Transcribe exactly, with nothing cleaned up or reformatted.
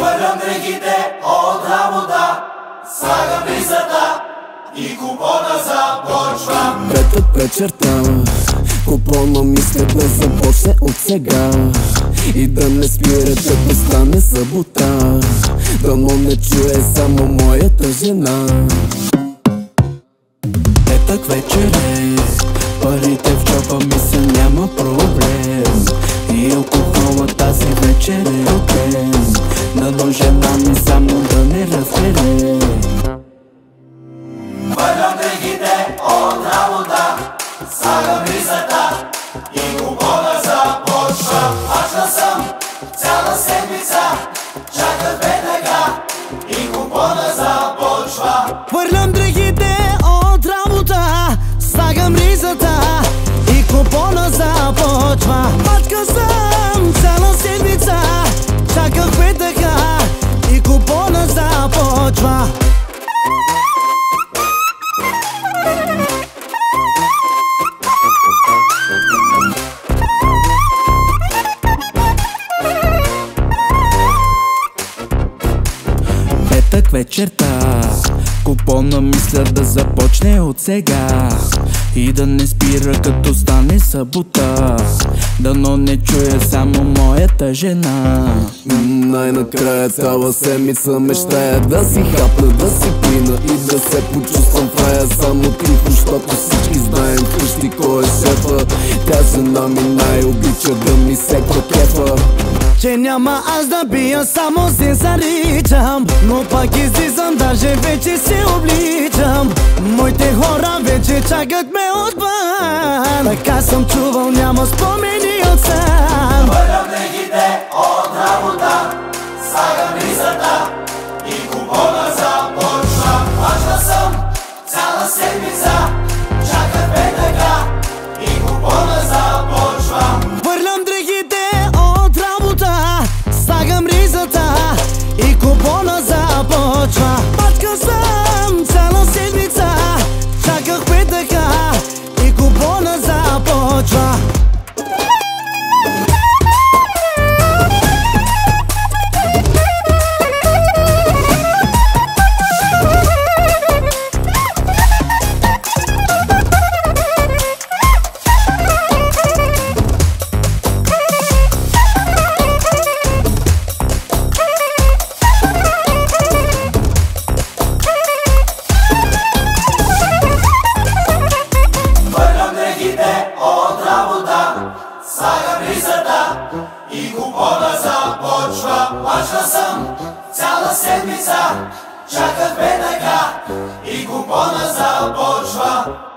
Хвърлям дрехите от работа, слагам ризата и купона започва. Петък вечерта, купона мисля да започне от сега и да не спира, като стане събота. Дано не чуе само моята жена. Петък вечер е, парите в джоба ми са, няма проблем. И алкохола тази вечер е окей. Дано жена ми само да не разбере. Хвърлям дрехите от работа, слагам ризата и купона започва. Мачна съм цяла седмица, чакат петъка и купона започва. Хвърлям дрехите от работа, слагам ризата и купона започва. Мачка съм цяла седмица, чаках петъка и купона започва. Петък вечерта, купона мисля да започне от сега и да не спира, като стане събота. Дано не чуя само моята жена. Най-накрая цяла седмица мечтая да си хапна, да си пина и да се почувствам в рая само тихо, защото всички знаем вкъщи кой е шефа. Тя жена ми най-обича да ми секва кефа. Че няма аз да бия, само се заричам, но пак излизам, даже вече се обличам. Моите хора вече чакат ме отвън, така съм чувал, няма спомени от сам. Хвърлям дрехите от работа, слагам ризата и купона започва. Мачна съм цяла седмица, чакат петъка и купона започва. Хвърлям дрехите от работа, слагам ризата и купона започва. Мачка съм цяла седмица, чаках петъка и купона започва. Слагам ризата и купона започва. Мачна съм цяла седмица, чакат петъка и купона започва.